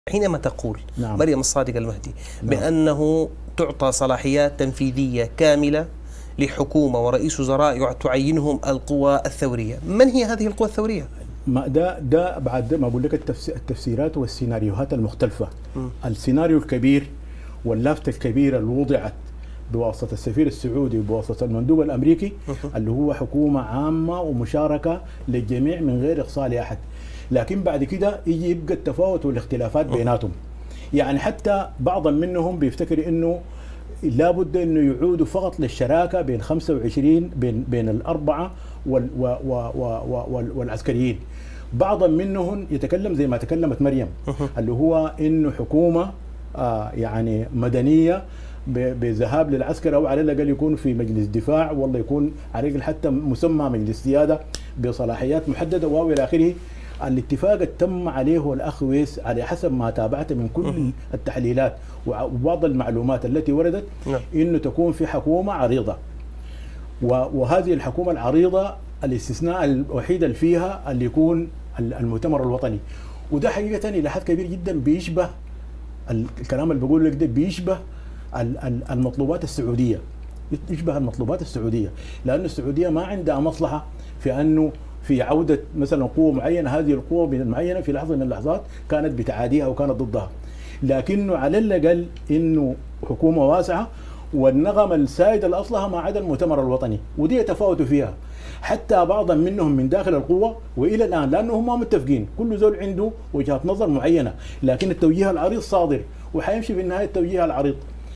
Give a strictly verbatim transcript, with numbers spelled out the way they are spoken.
حينما تقول نعم. مريم الصادق المهدي نعم. بأنه تعطى صلاحيات تنفيذية كاملة لحكومة ورئيس وزراء تعينهم القوى الثورية، من هي هذه القوى الثورية؟ ما ده ده بعد ما بقول لك التفسيرات والسيناريوهات المختلفة. م. السيناريو الكبير واللافتة الكبيرة اللي وضعت بواسطة السفير السعودي وبواسطة المندوب الأمريكي اللي هو حكومة عامة ومشاركة للجميع من غير إقصاء لأحد، لكن بعد كده يجي يبقى التفاوت والاختلافات بيناتهم. يعني حتى بعضا منهم بيفتكر انه لابد انه يعودوا فقط للشراكه بين خمسة وعشرين بين بين الاربعه وال و و و وال والعسكريين. بعضا منهم يتكلم زي ما تكلمت مريم اللي هو انه حكومه آه يعني مدنيه بذهاب للعسكر، او على الاقل يكون في مجلس دفاع، والله يكون على الاقل حتى مسمى مجلس سياده بصلاحيات محدده والى اخره. الاتفاق اللي تم عليه الاخ ويس على حسب ما تابعت من كل التحليلات وبعض المعلومات التي وردت انه تكون في حكومه عريضه، وهذه الحكومه العريضه الاستثناء الوحيد اللي فيها اللي يكون المؤتمر الوطني. وده حقيقه الى حد كبير جدا بيشبه الكلام اللي بقول لك ده، بيشبه المطلوبات السعوديه، يشبه المطلوبات السعوديه، لأن السعوديه ما عندها مصلحه في انه في عودة مثلا قوة معينة، هذه القوة المعينة في لحظة من اللحظات كانت بتعاديها أو كانت ضدها، لكنه على الأقل إنه حكومة واسعة والنغمة السائدة الأصلها ما عدا المؤتمر الوطني، ودي يتفاوتوا فيها حتى بعضا منهم من داخل القوة وإلى الآن، لأنه هم متفقين كل زول عنده وجهة نظر معينة، لكن التوجيه العريض صادر وحيمشي في النهاية التوجيه العريض.